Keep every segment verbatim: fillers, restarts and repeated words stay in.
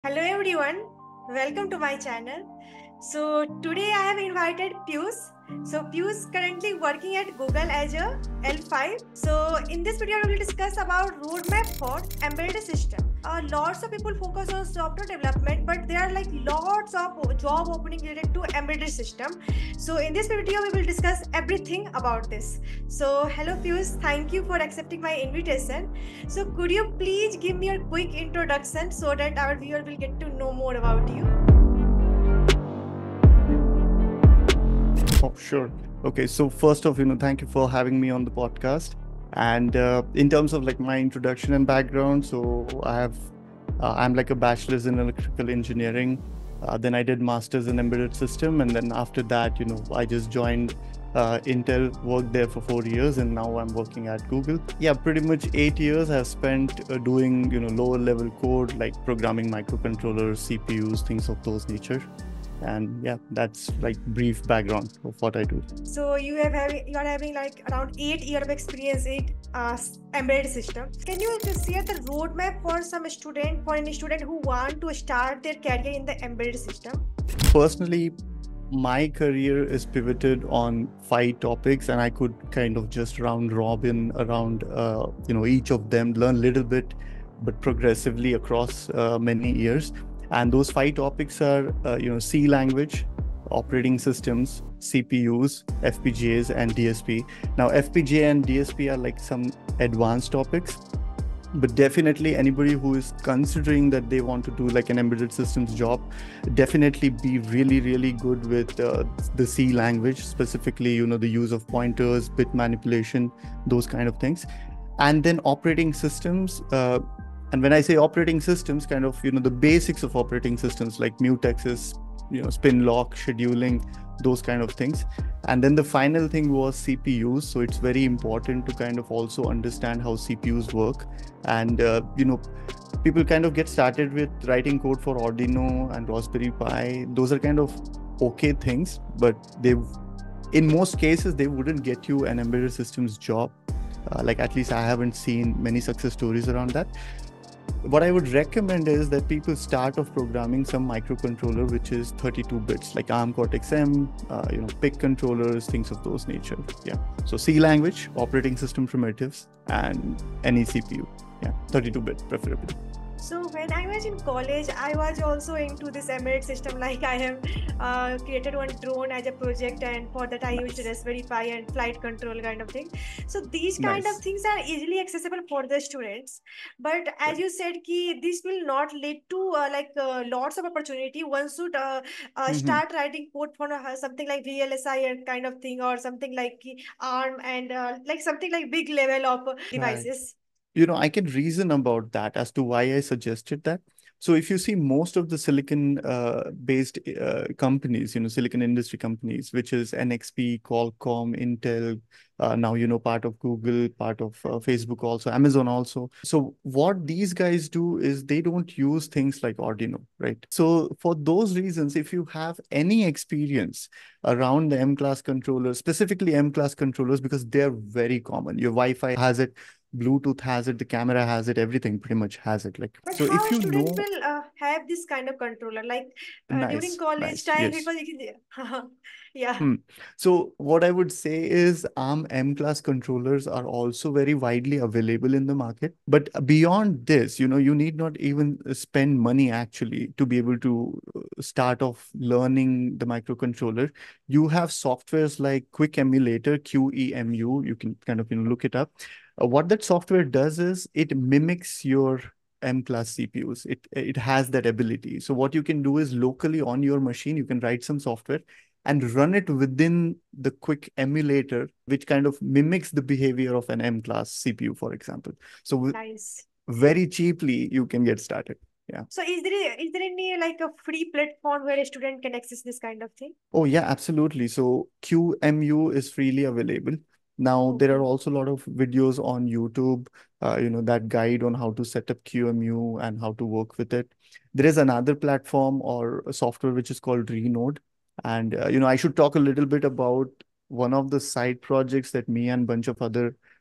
Hello everyone, welcome to my channel. So today I have invited Piyush. So Piyush currently working at Google as a L five. So in this video we will discuss about roadmap for embedded system. Uh, lots of people focus on software development, but there are like lots of job opening related to embedded system. So in this video we will discuss everything about this. So hello Piyush, thank you for accepting my invitation. So could you please give me a quick introduction so that our viewer will get to know more about you? Oh, sure. Okay, so first off, you know, thank you for having me on the podcast. And uh, in terms of like my introduction and background, so I have, uh, I'm like a bachelor's in electrical engineering. Uh, then I did masters in embedded system, and then after that, you know, I just joined uh, Intel, worked there for four years, and now I'm working at Google. Yeah, pretty much eight years I've spent uh, doing, you know, lower level code like programming microcontrollers, C P Us, things of those nature. And yeah, that's like brief background of what I do. So you have having you are having like around eight year of experience in uh, embedded system. Can you just share the roadmap for some student for any student who want to start their career in the embedded system? Personally, my career is pivoted on five topics, and I could kind of just round robin around uh, you know each of them, learn a little bit, but progressively across uh, many years. And those five topics are uh, you know C language, operating systems, C P Us, F P G As, and D S P. Now, F P G A and D S P are like some advanced topics, but definitely anybody who is considering that they want to do like an embedded systems job, definitely be really really good with uh, the C language, specifically you know the use of pointers, bit manipulation, those kind of things. And then operating systems, uh, and when I say operating systems, kind of you know the basics of operating systems like mutexes, you know spin lock, scheduling, those kind of things. And then the final thing was C P Us. So it's very important to kind of also understand how C P Us work. And uh, you know people kind of get started with writing code for Arduino and Raspberry Pi. Those are kind of okay things, but they in most cases they wouldn't get you an embedded systems job. Uh, like at least I haven't seen many success stories around that. What I would recommend is that people start off programming some microcontroller which is thirty-two bits, like ARM Cortex M, uh, you know, P I C controllers, things of those nature. Yeah. So C language, operating system primitives, and any C P U. Yeah, thirty-two bit preferably. So when I was in college, I was also into this embedded system. Like I have uh, created one drone as a project, and for that I used Nice. Raspberry Pi and flight control kind of thing. So these kind of Nice. things are easily accessible for the students. But as Right. you said, ki this will not lead to uh, like uh, lots of opportunity. One should uh, uh, Mm-hmm. start writing code for uh, something like V L S I and kind of thing, or something like ki ARM and uh, like something like big level of uh, Right. devices. You know, I can reason about that as to why I suggested that. So if you see most of the silicon uh, based uh, companies, you know, silicon industry companies, which is N X P, Qualcomm, Intel, uh, now, you know, part of Google, part of uh, Facebook also, Amazon also. So what these guys do is they don't use things like Arduino, right? So for those reasons, if you have any experience around the M-class controllers, specifically M-class controllers, because they're very common, your Wi-Fi has it, Bluetooth has it, the camera has it, everything pretty much has it. Like, But so how if a you student know, will uh, have this kind of controller, like uh, during nice, college nice, time, yes. because it is, yeah. Hmm. So what I would say is ARM M-class controllers are also very widely available in the market. But beyond this, you know, you need not even spend money actually to be able to uh, start off learning the microcontroller. You have softwares like Quick Emulator, Q E M U. You can kind of, you know, look it up. Uh, what that software does is it mimics your M-class C P Us. It it has that ability. So what you can do is locally on your machine, you can write some software and run it within the quick emulator, which kind of mimics the behavior of an M-class C P U, for example. So Nice. very cheaply, you can get started. Yeah. So is there is there any like a free platform where a student can access this kind of thing? Oh, yeah, absolutely. So Q M U is freely available. Now, there are Okay. also a lot of videos on YouTube, uh, you know, that guide on how to set up Q M U and how to work with it. There is another platform or a software which is called Renode. And, uh, you know, I should talk a little bit about one of the side projects that me and bunch of other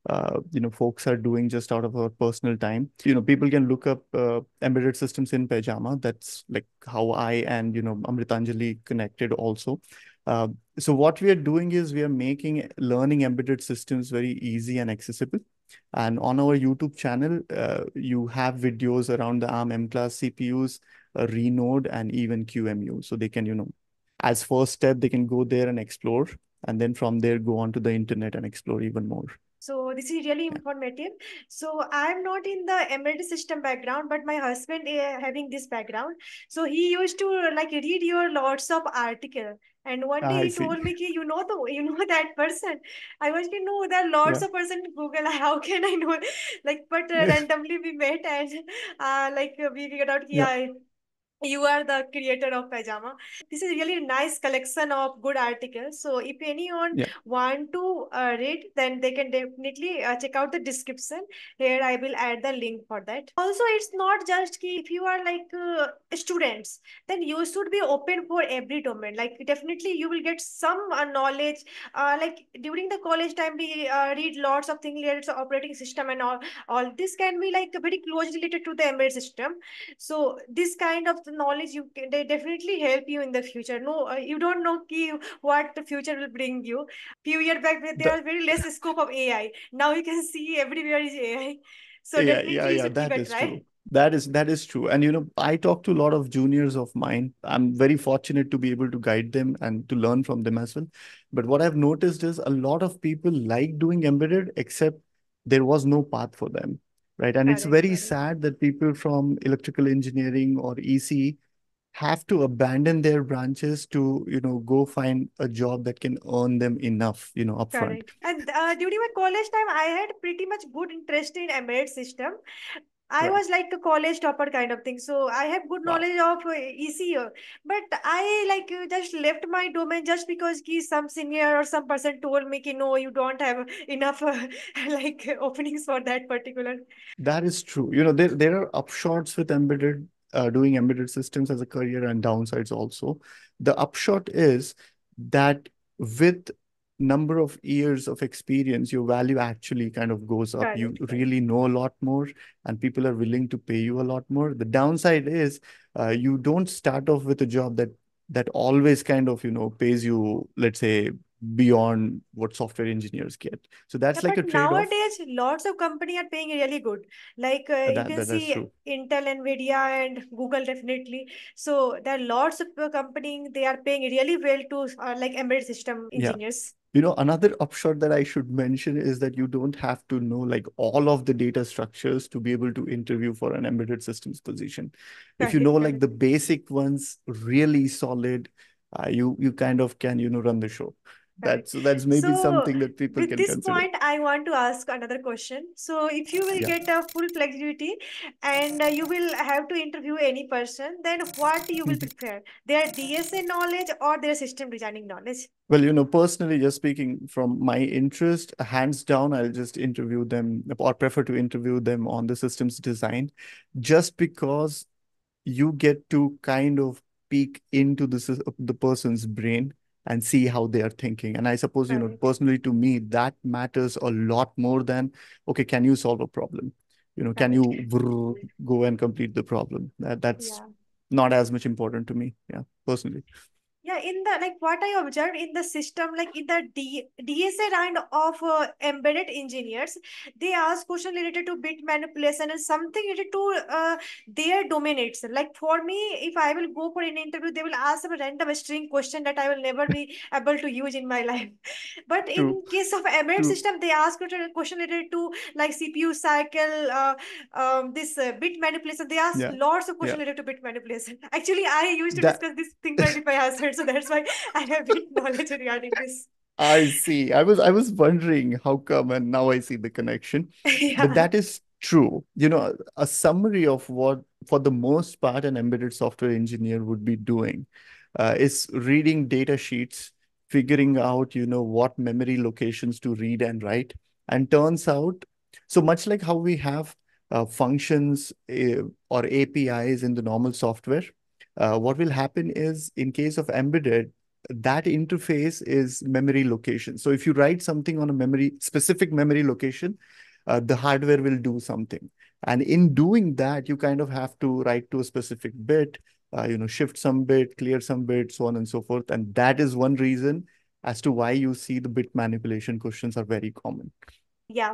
uh, you know, folks are doing just out of our personal time. You know, people can look up uh, embedded systems in pajama. That's like how I and, you know, Amritanjali connected also. Uh, so what we are doing is we are making learning embedded systems very easy and accessible. And on our YouTube channel, uh, you have videos around the ARM M-class C P Us, uh, Renode, and even Q M U. So they can, you know, as first step, they can go there and explore, and then from there go on to the internet and explore even more. So this is really Yeah. informative. So I'm not in the embedded system background, but my husband uh, having this background. So he used to uh, like read your lots of article. And one day I he see. told me, ki, you know the you know that person. I was like, no, there are lots Yeah. of person in Google. How can I know? Like, but uh, randomly we met and uh, like uh, we figured out, ki, Yeah. yeah, you are the creator of pajama. This is really nice collection of good articles. So if anyone Yeah. want to uh, read, then they can definitely uh, check out the description. Here I will add the link for that. Also, it's not just ki if you are like uh, students, then you should be open for every domain. Like definitely you will get some uh, knowledge. Uh, like during the college time, we uh, read lots of things related to operating system and all. All this can be like very close related to the embedded system. So this kind of knowledge you can, they definitely help you in the future. No, uh, you don't know ki, what the future will bring you. Few years back there The, was very less scope of A I. Now you can see everywhere is A I. So yeah, yeah, definitely you yeah, should give that a is try. true. That is that is true. And you know, I talk to a lot of juniors of mine. I'm very fortunate to be able to guide them and to learn from them as well. But what I've noticed is a lot of people like doing embedded, except there was no path for them. Right. And it's Correct, very correct. sad that people from electrical engineering or E C have to abandon their branches to, you know, go find a job that can earn them enough, you know, upfront. Correct. And uh, during my college time, I had pretty much good interest in embedded system. I Right. was like a college topper kind of thing. So I have good Wow. knowledge of uh, E C U. But I like uh, just left my domain just because ki some senior or some person told me ki no, you don't have enough uh, like openings for that particular. That is true. You know, there there are upshots with embedded, uh, doing embedded systems as a career and downsides also. The upshot is that with number of years of experience, your value actually kind of goes up. You Correct, correct. really know a lot more, and people are willing to pay you a lot more. The downside is uh, you don't start off with a job that that always kind of, you know, pays you, let's say, beyond what software engineers get. So Yeah, that's like but a trade-off. nowadays lots of company are paying really good. Like uh, you That can that is see true. Intel, Nvidia, and Google definitely. So there are lots of uh, company they are paying really well to uh, like embedded system Yeah. engineers. You know, another upshot that I should mention is that you don't have to know like all of the data structures to be able to interview for an embedded systems position. If you know Correct, like correct. the basic ones really solid, uh, you you kind of can, you know, run the show. Correct. That's that's maybe So, something that people with can this consider. point, I want to ask another question. So, if you will Yeah. get a full flexibility and uh, you will have to interview any person, then what you will prefer? Their D S A knowledge or their system designing knowledge? Well, you know, personally, just speaking from my interest, hands down, I'll just interview them or prefer to interview them on the systems design, just because you get to kind of peek into the sys- the person's brain and see how they are thinking. And I suppose, you know, Correct, personally to me, that matters a lot more than, okay, can you solve a problem? You know, can correct. you vrr, go and complete the problem? That, that's Yeah. not as much important to me. Yeah, personally. Yeah, in the like what I observed in the system, like in the D, DSA round of uh, embedded engineers, they ask question related to bit manipulation and something related to uh, their domain itself. Like for me, if I will go for an interview, they will ask a random string question that I will never be able to use in my life. But True, in case of embedded true. system, they ask a question related to like C P U cycle, uh, um, this uh, bit manipulation. They ask Yeah, lots of yeah. questions related to bit manipulation. Actually, I used to That discuss this thing right with my husband, so that's why I have bit knowledge regarding this. I see. I was I was wondering how come, and now I see the connection. But Yeah, that is true. You know, a summary of what, for the most part, an embedded software engineer would be doing uh, is reading data sheets, figuring out, you know, what memory locations to read and write. And turns out, so much like how we have uh, functions uh, or A P Is in the normal software, uh, what will happen is in case of embedded, that interface is memory location. So if you write something on a memory, specific memory location, uh, the hardware will do something. And in doing that, you kind of have to write to a specific bit, uh, you know, shift some bit, clear some bit, so on and so forth. And that is one reason as to why you see the bit manipulation questions are very common. Yeah.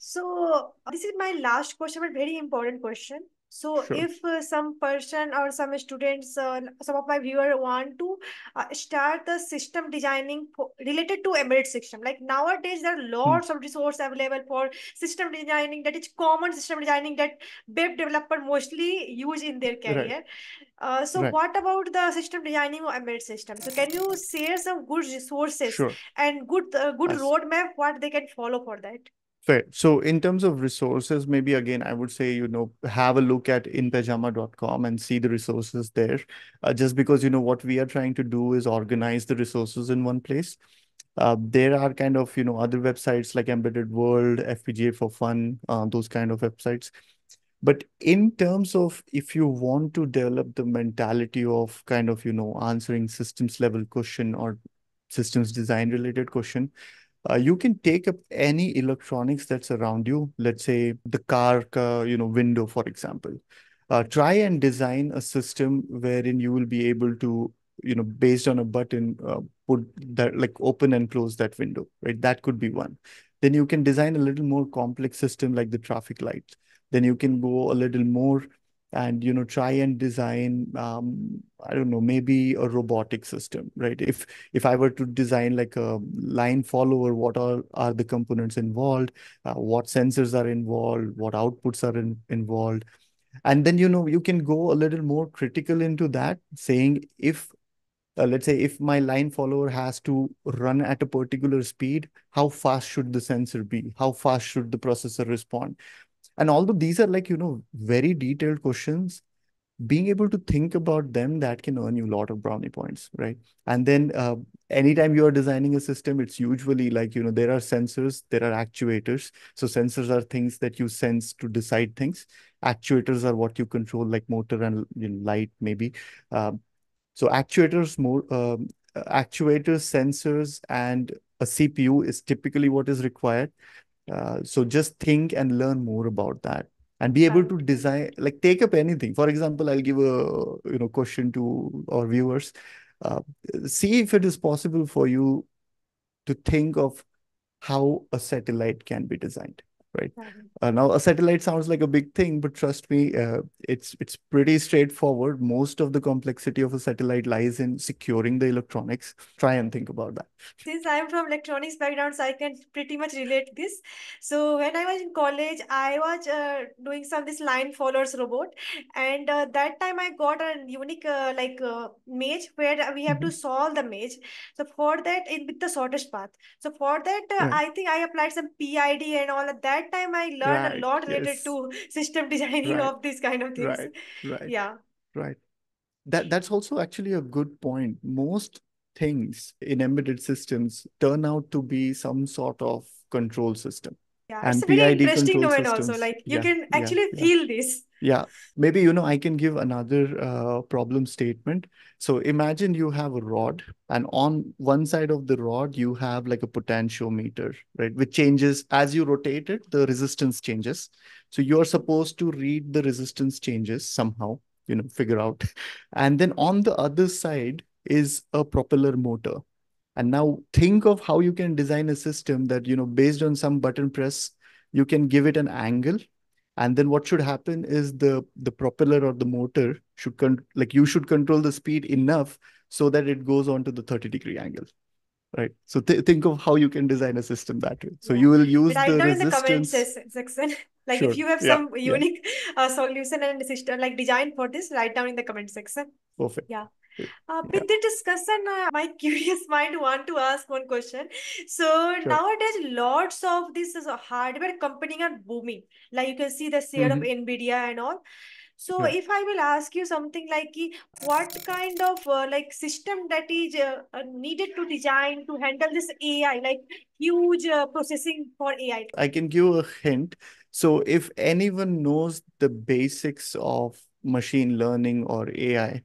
So this is my last question, but very important question. So Sure. if uh, some person or some students, uh, some of my viewer want to uh, start the system designing for, related to embedded system, like nowadays there are Hmm. lots of resource available for system designing, that is common system designing that web developer mostly use in their Right. career. Uh, so Right. what about the system designing of embedded system? So can you share some good resources Sure. and good uh, good As roadmap what they can follow for that? Fair. So in terms of resources, maybe again, I would say, you know, have a look at in pajama dot com and see the resources there. Uh, just because, you know, what we are trying to do is organize the resources in one place. Uh, there are kind of, you know, other websites like Embedded World, F P G A for Fun, uh, those kind of websites. But in terms of if you want to develop the mentality of kind of, you know, answering systems level question or systems design related question, uh, you can take up any electronics that's around you. Let's say the car, uh, you know, window, for example. Uh, try and design a system wherein you will be able to, you know, based on a button, uh, put that like open and close that window, right? That could be one. Then you can design a little more complex system like the traffic lights. Then you can go a little more and you know try and design um, I don't know, maybe a robotic system, right? If if I were to design like a line follower, what are, are the components involved, uh, what sensors are involved, what outputs are in, involved. And then you know you can go a little more critical into that, saying if uh, let's say if my line follower has to run at a particular speed, how fast should the sensor be, how fast should the processor respond? And although these are like you know very detailed questions, being able to think about them, that can earn you a lot of brownie points, right? And then uh, anytime you are designing a system, it's usually like you know there are sensors, there are actuators. So sensors are things that you sense to decide things. Actuators are what you control, like motor and you know, light maybe. um, so actuators more um, uh, actuators, sensors, and a C P U is typically what is required. Uh, so just think and learn more about that and be able Right. to design, like take up anything. For example, I'll give a you know question to our viewers. Uh, See if it is possible for you to think of how a satellite can be designed, right? Right. Uh, now, a satellite sounds like a big thing, but trust me, uh, it's it's pretty straightforward. Most of the complexity of a satellite lies in securing the electronics. Try and think about that. Since I'm from electronics background, so I can pretty much relate this. So when I was in college, I was uh, doing some this line followers robot, and uh, that time I got a unique uh, like uh, maze where we have to Mhm. solve the maze. So for that, in with the shortest path. So for that, uh, Right, I think I applied some P I D and all. At that time, I learned a right, lot related yes, to system designing right, of these kind of things. right, right, Yeah. right. That that's also actually a good point. Most things in embedded systems turn out to be some sort of control system. Yeah, it's And a very P I D interesting control domain also. systems, Like you yeah, can yeah, actually yeah. feel this. Yeah, maybe, you know, I can give another uh, problem statement. So imagine you have a rod, and on one side of the rod, you have like a potentiometer, right? Which changes as you rotate it, the resistance changes. So you're supposed to read the resistance changes somehow, you know, figure out. And then on the other side is a propeller motor. And now think of how you can design a system that, you know, based on some button press, you can give it an angle. And then what should happen is the the propeller or the motor should con like you should control the speed enough so that it goes on to the thirty degree angle, right? So th think of how you can design a system that way. So Yeah. you will use Write the down in the comment resistance. ses- section. Like if Sure. you have Yeah. some Yeah. unique uh, solution and system like design for this, write down in the comment section. Perfect. Yeah. Great. Uh, Yeah. with the discussion, uh, my curious mind want to ask one question. So Sure. nowadays, lots of this is a hardware company are booming. Like you can see the share of Hmm. Nvidia and all. So Right. if I will ask you something like ki, what kind of uh, like system that is uh, uh, needed to design to handle this A I, like huge uh, processing for A I? I can give a hint. So if anyone knows the basics of machine learning or A I,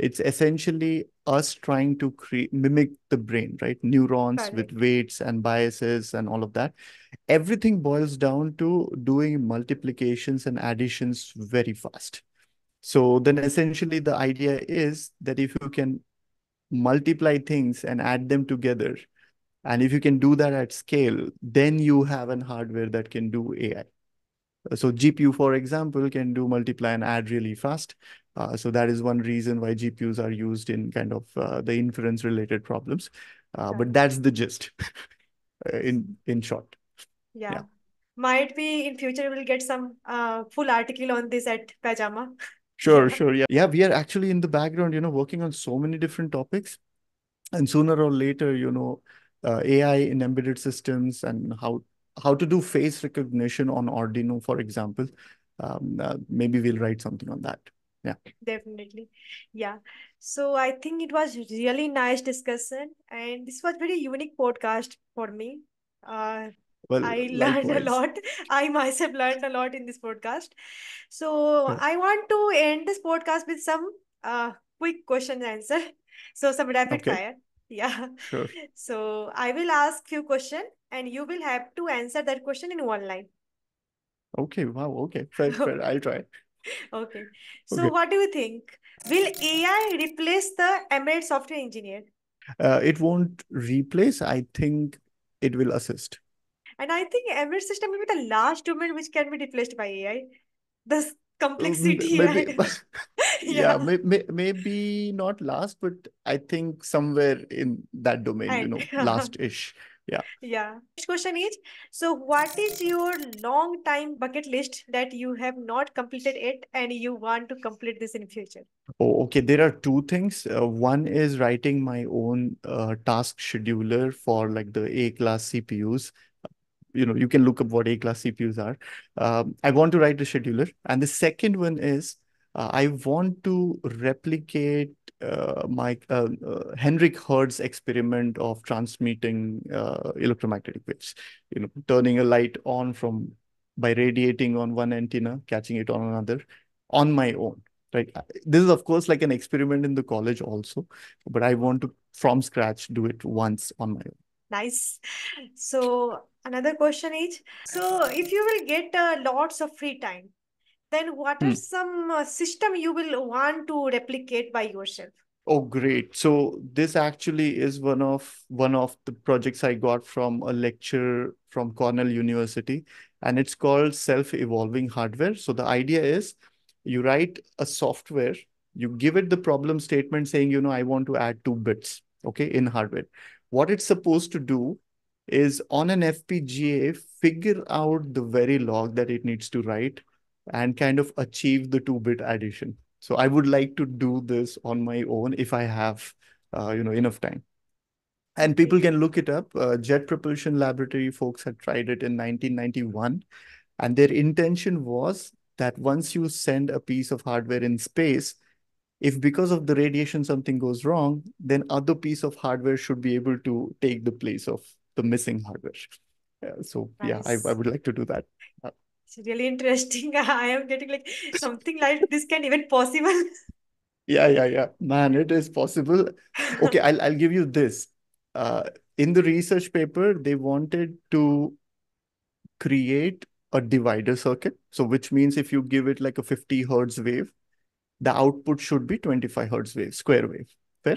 It's essentially us trying to create mimic the brain, right? Neurons with Correct. weights and biases and all of that. Everything boils down to doing multiplications and additions very fast. So then essentially the idea is that if you can multiply things and add them together, and if you can do that at scale, then you have an hardware that can do A I. So G P U, for example, can do multiply and add really fast. Uh, so that is one reason why G P Us are used in kind of uh, the inference related problems. Uh, but Correct. that's the gist in in short. Yeah. Yeah. Might be in future we'll get some uh, full article on this at Pajama. Sure, Yeah, sure. Yeah. Yeah, we are actually in the background, you know, working on so many different topics. And sooner or later, you know, uh, A I in embedded systems and how how to do face recognition on Arduino, for example. Um, uh, maybe we'll write something on that. Yeah. definitely. Yeah. So I think it was really nice discussion, and this was very unique podcast for me. Uh, Well, I learned a likewise. lot. I myself learned a lot in this podcast. So Sure. I want to end this podcast with some uh, quick question and answer. So some rapid Okay. fire. Yeah. Sure. So I will ask few question and you will have to answer that question in one line. Okay. Wow. Okay. Fair, fair. I'll try. Okay. So Okay. what do you think? Will A I replace the embedded software engineer? Uh, it won't replace. I think it will assist. And I think embedded system will be the last domain which can be replaced by A I. The s- Um, complexity Maybe, and yeah, yeah. may, may, maybe not last, but I think somewhere in that domain, you And know, last-ish. Yeah. yeah. Next question is, so what is your long time bucket list that you have not completed it and you want to complete this in future? Oh, okay. There are two things. Uh, one is writing my own uh, task scheduler for like the A-class C P Us. You know, you can look up what A-class C P Us are. Um, I want to write a scheduler. And the second one is uh, I want to replicate uh, my uh, uh, Henrik Hertz experiment of transmitting uh, electromagnetic waves, you know, turning a light on from by radiating on one antenna, catching it on another on my own. Right. Uh, This is, of course, like an experiment in the college also, but I want to, from scratch, do it once on my own. Nice. So another question is, so if you will get uh, lots of free time, then what are Hmm. some uh, system you will want to replicate by yourself? Oh, great. So this actually is one of one of the projects I got from a lecture from Cornell University, and it's called self-evolving hardware. So the idea is you write a software, you give it the problem statement saying, you know, I want to add two bits, okay, in hardware. What it's supposed to do is on an F P G A, figure out the Verilog that it needs to write and kind of achieve the two-bit addition. So I would like to do this on my own if I have, uh, you know, enough time. And Okay. people can look it up. Uh, Jet Propulsion Laboratory folks had tried it in nineteen ninety-one, and their intention was that once you send a piece of hardware in space, if because of the radiation something goes wrong, then other piece of hardware should be able to take the place of the missing hardware. Uh, so yeah, I, I Nice. would like to do that. Uh, It's really interesting. I am getting like something like this can even possible. Yeah, yeah, yeah. Man, it is possible. Okay, I'll I'll give you this. Uh, in the research paper, they wanted to create a divider circuit. So which means if you give it like a fifty hertz wave, the output should be twenty-five hertz wave, square wave. Fair?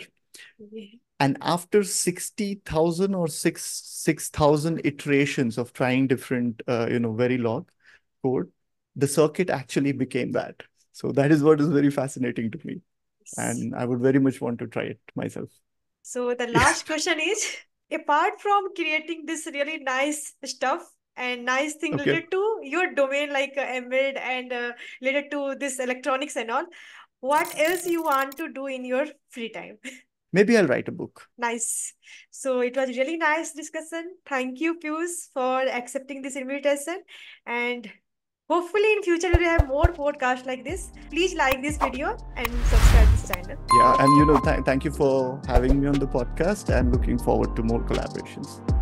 And after sixty thousand or six, six thousand iterations of trying different, uh, you know, Verilog code, the circuit actually became that. So that is what is very fascinating to me. And I would very much want to try it myself. So the Yeah. last question is, apart from creating this really nice stuff and nice thing Okay. related to your domain like uh, embedded and uh, related to this electronics and all, what else you want to do in your free time? Maybe I'll write a book. Nice. So it was really nice discussion. Thank you, Pius, for accepting this invitation. And hopefully in future we will have more podcasts like this. Please like this video and subscribe this channel. Yeah. And, you know, th thank you for having me on the podcast and looking forward to more collaborations.